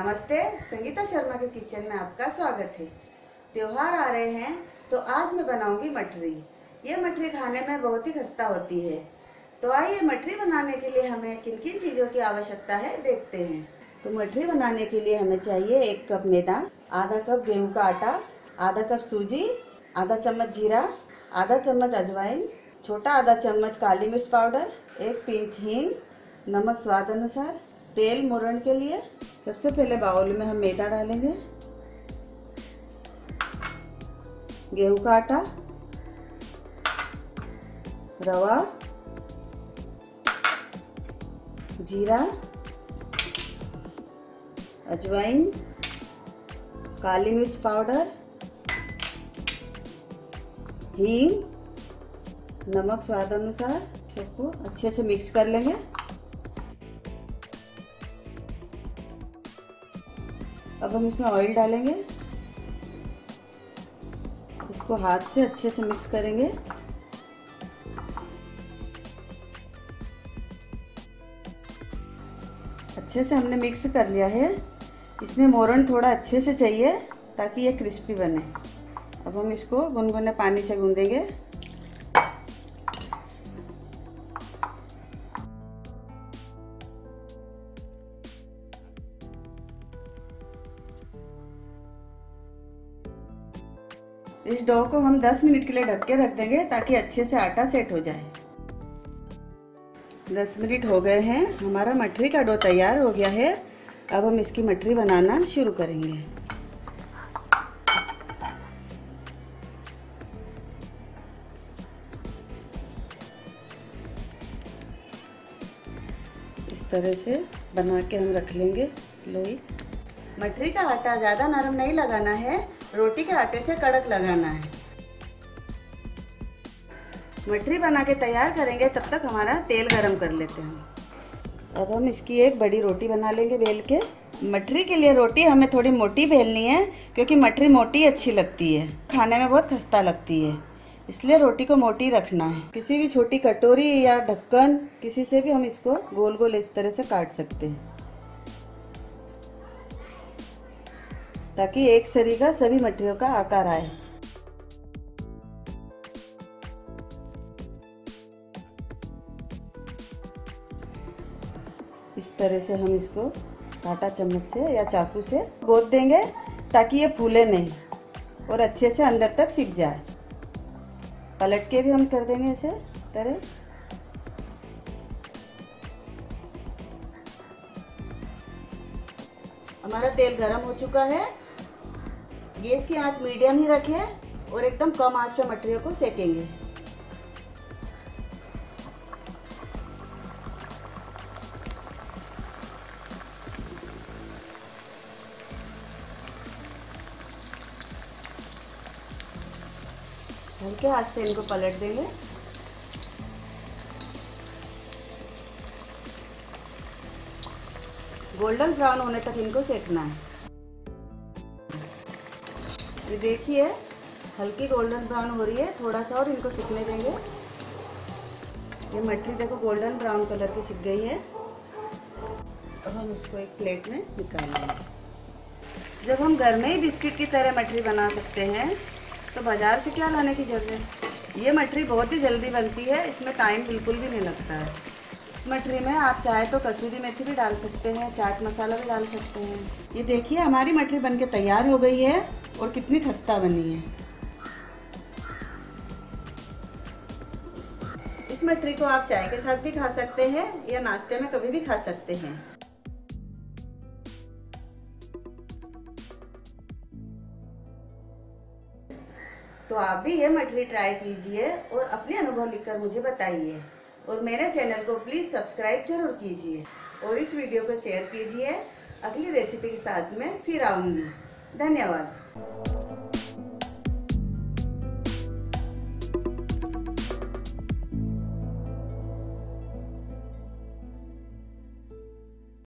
नमस्ते, संगीता शर्मा के किचन में आपका स्वागत है। त्योहार आ रहे हैं तो आज मैं बनाऊंगी मठरी। ये मठरी खाने में बहुत ही खस्ता होती है। तो आइए मठरी बनाने के लिए हमें किन किन चीज़ों की आवश्यकता है देखते हैं। तो मठरी बनाने के लिए हमें चाहिए 1 कप मैदा, आधा कप गेहूं का आटा, आधा कप सूजी, आधा चम्मच जीरा, आधा चम्मच अजवाइन, छोटा आधा चम्मच काली मिर्च पाउडर, 1 पिंच हींग, नमक स्वाद अनुसार, तेल मुरन के लिए। सबसे पहले बाउल में हम मैदा डालेंगे, गेहूं का आटा, रवा, जीरा, अजवाइन, काली मिर्च पाउडर, हींग, नमक स्वाद अनुसार। सबको अच्छे से मिक्स कर लेंगे। अब हम इसमें ऑयल डालेंगे, इसको हाथ से अच्छे से मिक्स करेंगे। अच्छे से हमने मिक्स कर लिया है। इसमें मोरन थोड़ा अच्छे से चाहिए ताकि ये क्रिस्पी बने। अब हम इसको गुनगुने पानी से गूंदेंगे। इस डो को हम 10 मिनट के लिए ढक के रख देंगे ताकि अच्छे से आटा सेट हो जाए। 10 मिनट हो गए हैं, हमारा मठरी का डो तैयार हो गया है। अब हम इसकी मठरी बनाना शुरू करेंगे। इस तरह से बना के हम रख लेंगे लोई। मठरी का आटा ज़्यादा नरम नहीं लगाना है, रोटी के आटे से कड़क लगाना है। मठरी बना के तैयार करेंगे, तब तक हमारा तेल गरम कर लेते हैं। अब हम इसकी एक बड़ी रोटी बना लेंगे बेल के। मठरी के लिए रोटी हमें थोड़ी मोटी बेलनी है क्योंकि मठरी मोटी अच्छी लगती है, खाने में बहुत खस्ता लगती है, इसलिए रोटी को मोटी रखना है। किसी भी छोटी कटोरी या ढक्कन किसी से भी हम इसको गोल गोल इस तरह से काट सकते हैं ताकि एक सरी का सभी मठरियों का आकार आए। इस तरह से हम इसको कांटा चम्मच से या चाकू से गोद देंगे ताकि ये फूले नहीं और अच्छे से अंदर तक सिक जाए। पलट के भी हम कर देंगे इसे इस तरह। हमारा तेल गरम हो चुका है। गैस की आंच मीडियम ही रखें और एकदम कम आंच पे मठरियों को सेकेंगे। हल्के हाथ से इनको पलट देंगे। गोल्डन ब्राउन होने तक इनको सेकना है। ये देखिए हल्की गोल्डन ब्राउन हो रही है, थोड़ा सा और इनको सिकने देंगे। ये मठरी देखो गोल्डन ब्राउन कलर की सिक गई है। अब हम इसको एक प्लेट में निकाल लेंगे। जब हम घर में ही बिस्किट की तरह मठरी बना सकते हैं तो बाजार से क्या लाने की जरूरत है। ये मठरी बहुत ही जल्दी बनती है, इसमें टाइम बिल्कुल भी नहीं लगता है। इस मठरी में आप चाहे तो कसूरी मेथी भी डाल सकते हैं, चाट मसाला भी डाल सकते हैं। ये देखिए हमारी मठरी बनके तैयार हो गई है और कितनी खस्ता बनी है। इस मठरी को आप चाय के साथ भी खा सकते हैं या नाश्ते में कभी भी खा सकते हैं। तो आप भी ये मठरी ट्राई कीजिए और अपने अनुभव लिखकर मुझे बताइए। और मेरे चैनल को प्लीज़ सब्सक्राइब जरूर कीजिए और इस वीडियो को शेयर कीजिए। अगली रेसिपी के साथ में फिर आऊँगी। धन्यवाद।